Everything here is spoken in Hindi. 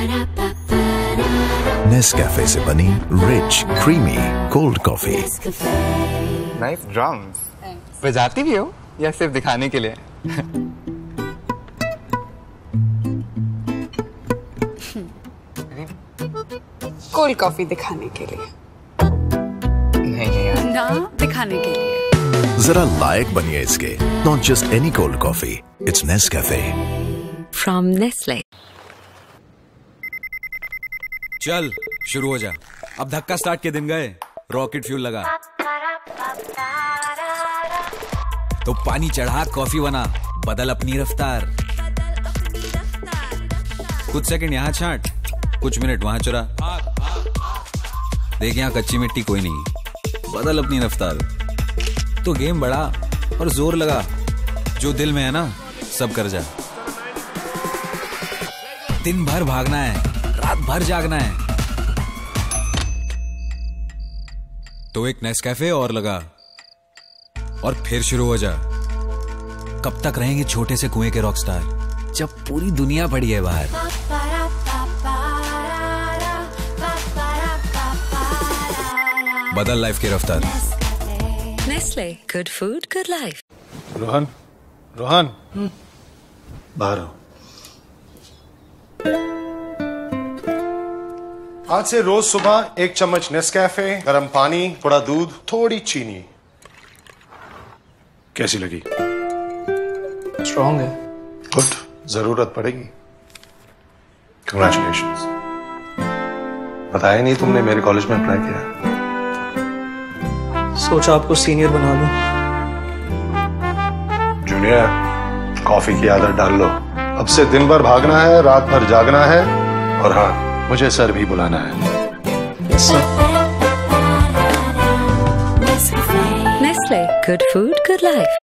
नेस्कैफे से बनी rich creamy cold coffee. Nice drums. बजाती भी हो या सिर्फ दिखाने के लिए? कोल्ड कॉफी दिखाने के लिए। नहीं यार। ना, दिखाने के लिए। जरा लायक बनिए इसके। Not just any cold coffee, it's Nescafe from Nestle. चल शुरू हो जा। अब धक्का स्टार्ट के दिन गए, रॉकेट फ्यूल लगा तो पानी चढ़ा कॉफी बना, बदल अपनी रफ्तार। कुछ सेकंड यहाँ छांट, कुछ मिनट वहां चुरा। देख यहाँ कच्ची मिट्टी कोई नहीं, बदल अपनी रफ्तार। तो गेम बढ़ा और जोर लगा, जो दिल में है ना सब कर जा। दिन भर भागना है, रात भर जागना है, तो एक नेस्कैफे और लगा और फिर शुरू हो जा। कब तक रहेंगे छोटे से कुएं के रॉकस्टार, जब पूरी दुनिया पड़ी है बाहर। बदल लाइफ की रफ्तार। Nestle, good food good life. Rohan, Rohan, बाहर आओ। आज से रोज सुबह 1 चम्मच नेस्कैफे, गरम पानी, थोड़ा दूध, थोड़ी चीनी। कैसी लगी? स्ट्रॉन्ग है। गुड, जरूरत पड़ेगी। कंग्रेचुलेशंस। बताया नहीं तुमने मेरे कॉलेज में अप्लाई किया? सोचा आपको सीनियर बना लूं। जूनियर, कॉफी की आदत डाल लो। अब से दिन भर भागना है, रात भर जागना है, और हाँ, मुझे सर भी बुलाना है। Yes sir. Nestle, good food good life.